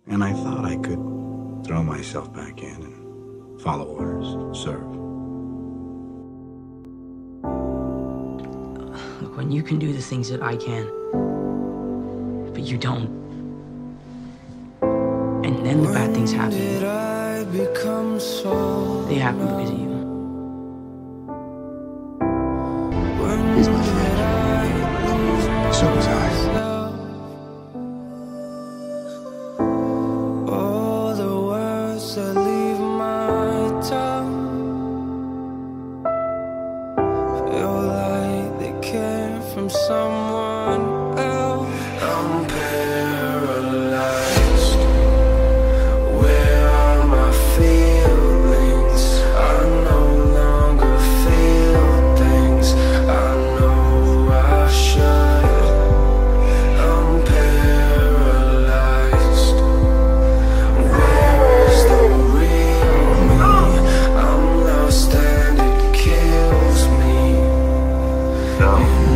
And I thought I could throw myself back in and follow orders, serve. Look, when you can do the things that I can, but you don't, and then the bad things happen, they happen because of you. He's my friend. So was I. All the words that leave my tongue feel like they came from someone else. I'm paralyzed. Where are my feelings? I no longer feel things I know I should. I'm paralyzed. Where is the real me? I'm lost and it kills me. No.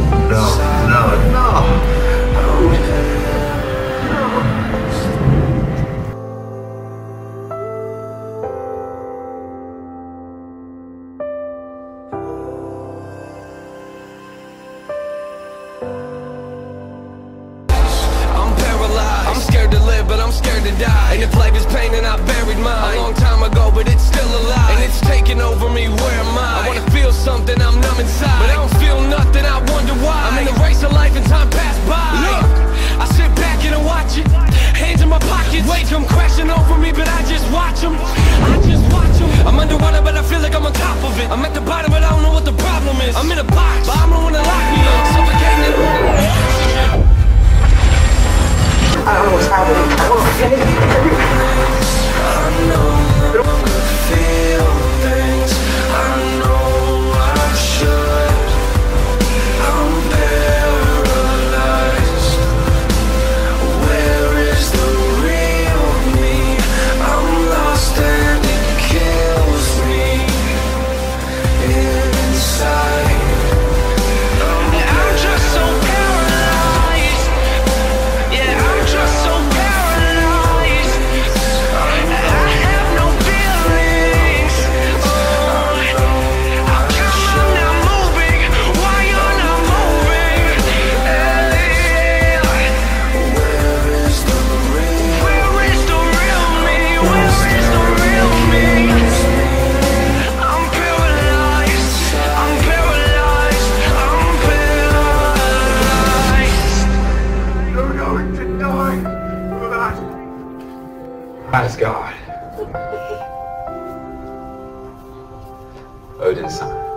I'm paralyzed. I'm scared to live, but I'm scared to die. And if life is pain, then I buried mine a long time ago, but it's still alive. And it's taking over me, where am I? I wanna feel something, I'm numb inside, but I don't feel nothing, I wonder why. I'm in the race of life and time passed by. Look, I sit back and I watch it, hands in my pockets, waves come crashing over me, but I just watch them. I just watch them. I'm underwater, but I feel like I'm on top of it. I'm at the bottom, but I don't know what the problem is. I'm in a box, but I'm the one that locked me in, suffocating. I don't know what's happening. I no longer feel things I know I should. I'm paralyzed. Where is the real me? I'm lost and it kills me inside. I'm just so paralyzed. Yeah, I'm just so paralyzed. I have no feelings. How come I'm not moving? Why you're not moving? Where is the real me? Where is the real me? I'm paralyzed. I'm paralyzed. I'm paralyzed. You're going to die. As God. Odin's son.